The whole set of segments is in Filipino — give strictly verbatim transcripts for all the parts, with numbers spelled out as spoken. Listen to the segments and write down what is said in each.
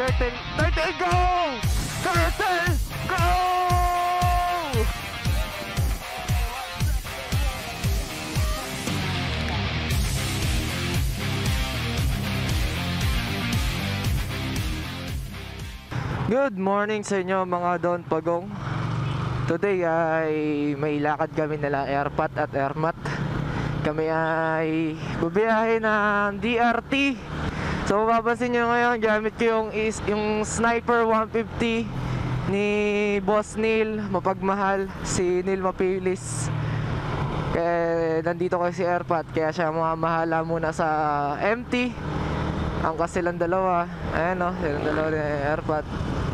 Turtle, turtle, go! Turtle, go! Good morning sa inyo mga Don Pagong. Today ay may lakad kami nila Airpat at Airmat. Kami ay bubiyahe ng D R T. So mapapansin nyo ngayon, gamit ko yung, is, yung Sniper one fifty ni Boss Neil, mapagmahal, si Neil Mapilis. Kaya nandito ko si Airpat, kaya siya mamahala muna sa M T. Angkas silang dalawa. Ayan o, silang dalawa ni Airpat.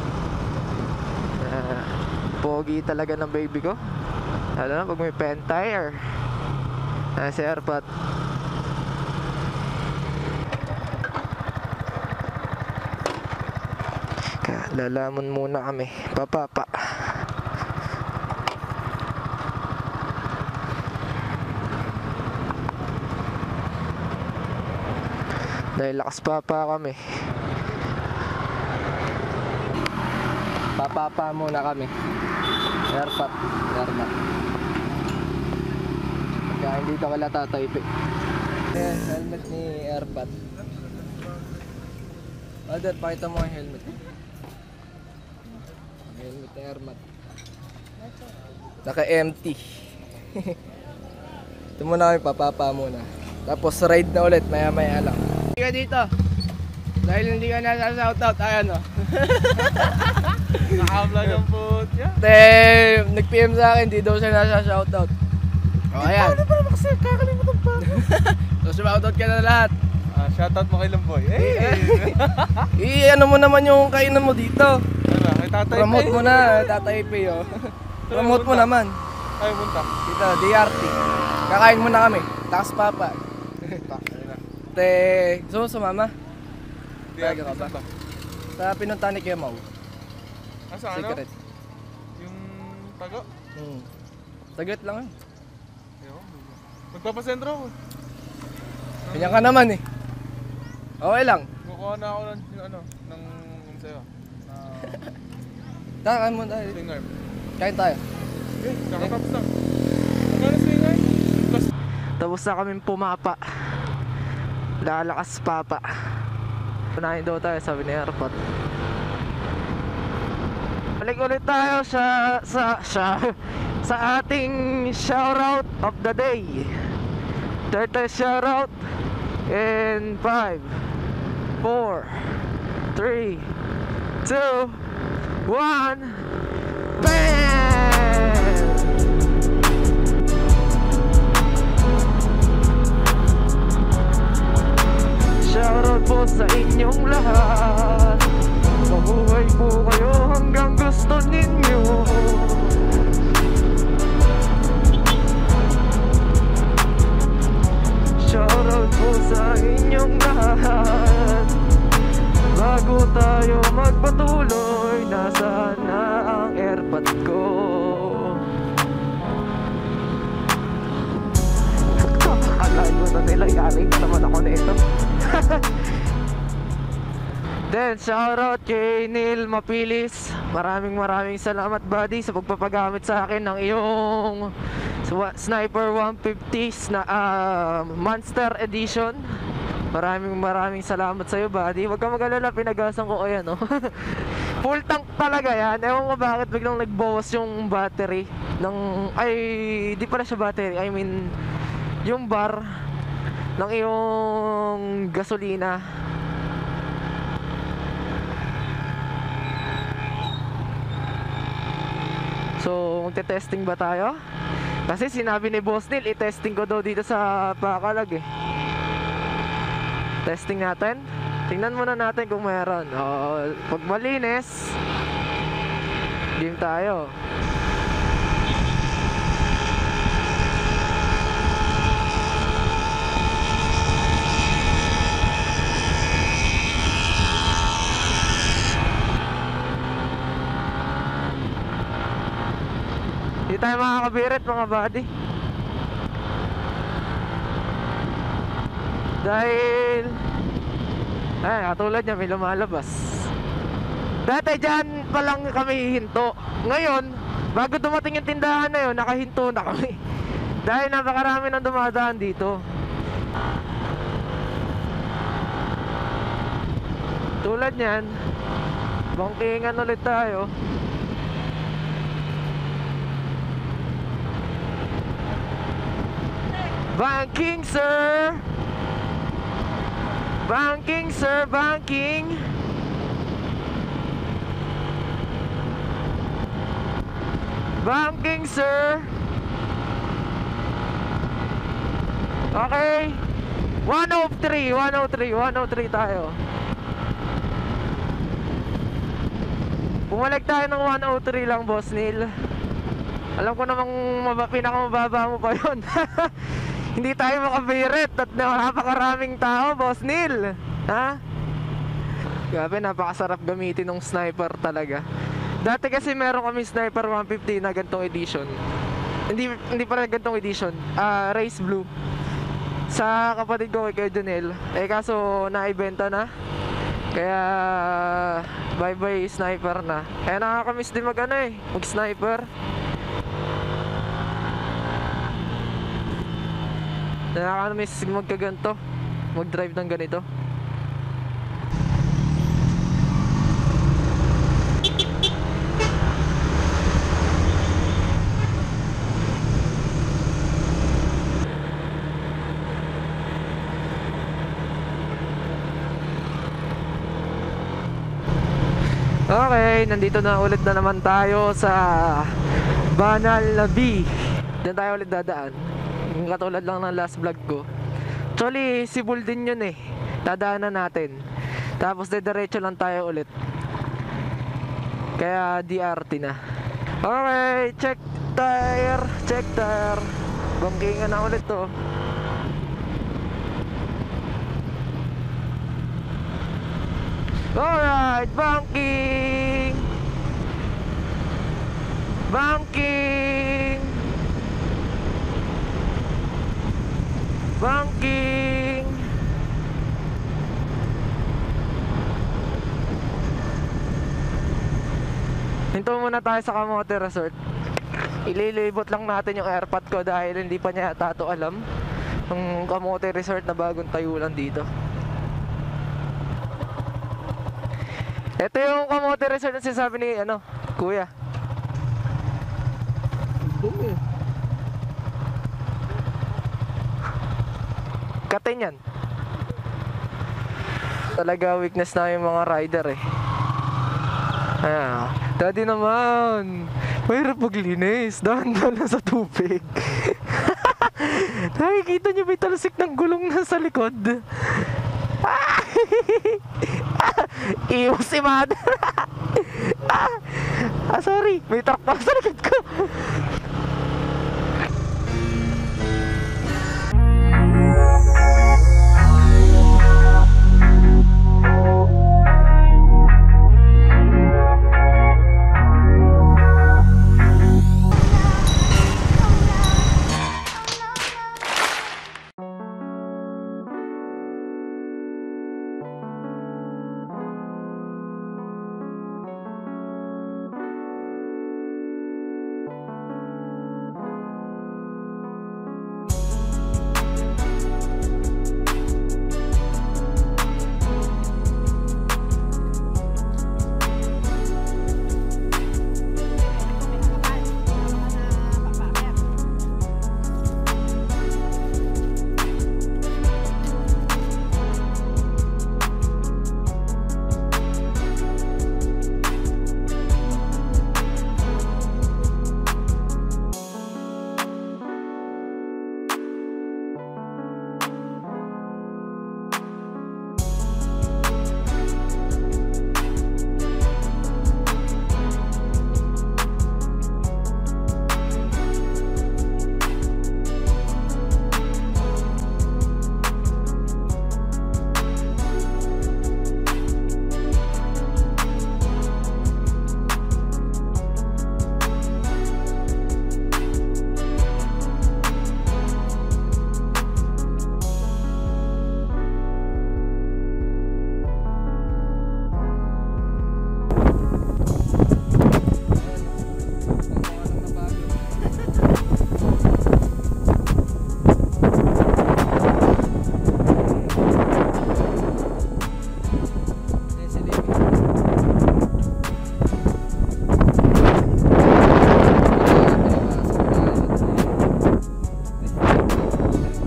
uh, Pogi talaga ng baby ko. Alam na, pag may pen tire. Ayan si Airpat. Lalamon muna kami, papapa. Dahil lakas papa kami, papapa muna kami. Airpat, Airmat. Kaya hindi ka wala tataypi. Ayan, helmet ni Airpat. Alder, pakita mo yung helmet. Helmet ni Airmat. Naka-empty. Ito muna kami, papapa muna. Tapos ride na ulit, maya maya lang. Hindi ka dito. Dahil hindi ka nasa shoutout, ayan o. Naka-vlog ang food niya. Te, nag-P M sa akin, di daw siya nasa shoutout. O ayan. Paano para kasi kakalimutan pa? So shoutout ka na lahat. Ah, shoutout mo kay Lamboy. Hey! I-ano mo naman yung kainan mo dito. Ano, kay Tatay P. Promote mo na, Tatay P o. Promote mo naman. Ay, munta. Dito, D R T. Kakain muna kami. Takas papa. Te, gusto mo sumama? D R T Ka ba? ba? Sa pinunta ni Kemaw. Ah, sa ano? Secret. Yung tago? Hmm. Saglit lang eh. Ewan. Magpapasentro ako. Ganyan ka naman eh. Okay lang. Kukuha na ako ng, yung ano, ng, yung sa'yo. Na... Kakain muna tayo. Swing arm. Kain tayo. Eh, kakatapos na. Magkano swing arm? Plus... Tapos na kaming pumapa. Lalakas papa. Punahin daw tayo, sabi ni Airpat. Balik ulit tayo sa sa sa sa ating shoutout of the day. Turtle shoutout in five, four, three, two, one. Bam! Shoutout po sa inyong lahat. Mabuhay po kayo hanggang gusto ninyo. Shoutout po sa inyong lahat. Bago tayo magpatuloy, nasaan na ang Airpat ko? Akalain mo na nila, yaring naman ako na ito. Then shoutout kay Neil Mapilis. Maraming maraming salamat buddy sa pagpapagamit sa akin ng iyong Sniper one fifty na uh, Monster Edition. Maraming maraming salamat sa iyo buddy. Huwag ka mag-alala, pinagasan ko ayan no. Full tank talaga yan. Ewan ko bakit biglang nagbawas yung battery ng, ay di pala siya battery, I mean yung bar ng iyong gasolina. So, magte-testing ba tayo? Kasi sinabi ni Boss Neil, i-testing ko daw dito sa Bacalag eh. Testing natin. Tingnan muna natin kung meron. O, pag malinis, game tayo. Hindi tayo makakabirit mga buddy. Dahil ay, katulad niya may lumalabas. Dati dyan pa lang kami hinto. Ngayon, bago dumating yung tindahan na yun, nakahinto na kami. Dahil napakarami nang dumadaan dito. Tulad niyan, bangkingan ulit tayo. Banking sir! Banking sir, banking! Banking sir! Okay, one oh three, one oh three, one oh three tayo. Bumalik tayo ng one oh three lang, Boss Neil. Alam ko namang maba, pinakamababa mo pa yun. Hindi tayo makabirit at napakaraming tao, Boss Neil. Ha? Grabe, napakasarap gamitin ng sniper talaga. Dati kasi meron kami sniper one fifty na gantong edition. Hindi hindi pala gantong edition. Ah, Race Blue. Sa kapatid ko kay Jonel. Eh kaso naibenta na. Kaya bye bye sniper na. Kaya nakakamiss din mag ano eh, mag sniper. Nakakamiss magkaganto, mag drive ng ganito. Okay, nandito na ulit na naman tayo sa Banal na B. Diyan tayo ulit dadaan. Yung katulad lang ng last vlog ko. Actually, Sibul din yun eh. Dadaanan natin. Tapos dediretso lang tayo ulit. Kaya D R T na. Okay, check tire. Check tire. Bangkingan na ulit to. Alright, banking. Banking. Banking. Hinto muna tayo sa Camote Resort. Ililibot lang natin yung airpot ko dahil hindi pa niya yata ito alam. Yung Camote Resort na bagong tayo lang dito. Ito yung Camote Resort na sinasabi ni ano, kuya. Dumi. Katin yan. Talaga weakness na yung mga rider eh. Ayan. Daddy naman, mahirap maglinis. Dahan-dahan lang sa tubig. Nakikita niyo may talasik ng gulong na sa likod. Iwas si mother. Ah, sorry, may truck pa sa likod ko.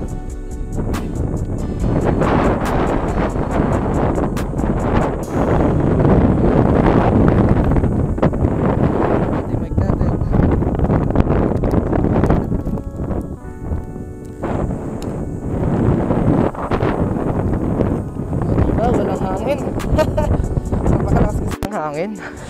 Hindi mic natin. Oh, diba? Walang hangin. Napakalakas kasi ng hangin.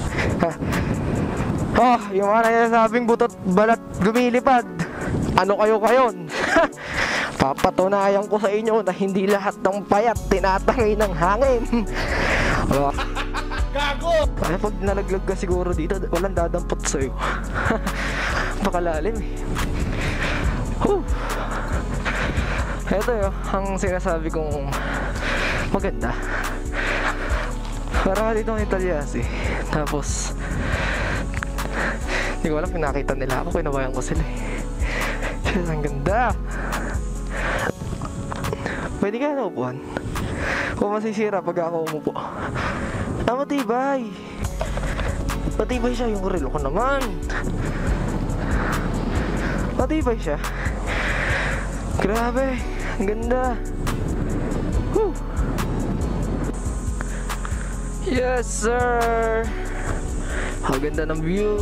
Oh, yung mga nagsasabing butot balat lumilipad. Ano kayo kayon? Papatunayan ko sa inyo na hindi lahat ng payat tinatangay ng hangin. Oh. Gago! Ay, pag nalaglag ka siguro dito, walang dadampot sa'yo. Pakalalim eh. Whew. Ito yun, ang sinasabi kong maganda. Parang dito ang Italyas eh. Tapos, hindi ko alam kung nakita nila ako, kinabayan ko sila eh. Shit, ang ganda. Pwede kaya na upuan? O masisira pag ako umupo? Ah, matibay. Matibay siya, yung relo ko naman. Matibay siya. Grabe, ang ganda. Whew. Yes sir. Ang ganda ng view.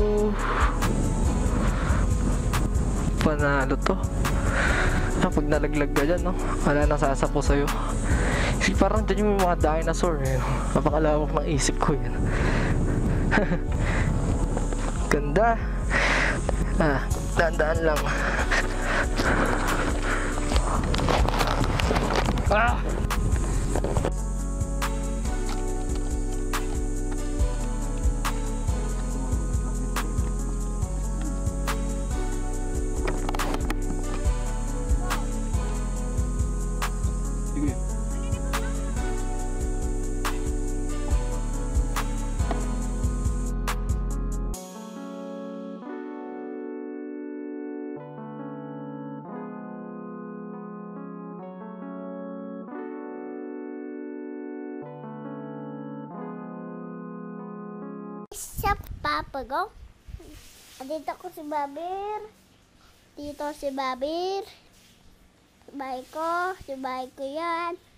Panalo to. Ah, pag nalaglag ka dyan, no? Wala nang sasapo sa'yo. Kasi parang dyan yung mga dinosaur eh, no? Napakalawak ng isip ko yun. Ganda. Ah, daan-daan lang. Ah! Sige. Sa Papa Go. Dito ko si Babir. Dito si Babir. Si bahay ko. Si bahay ko yan.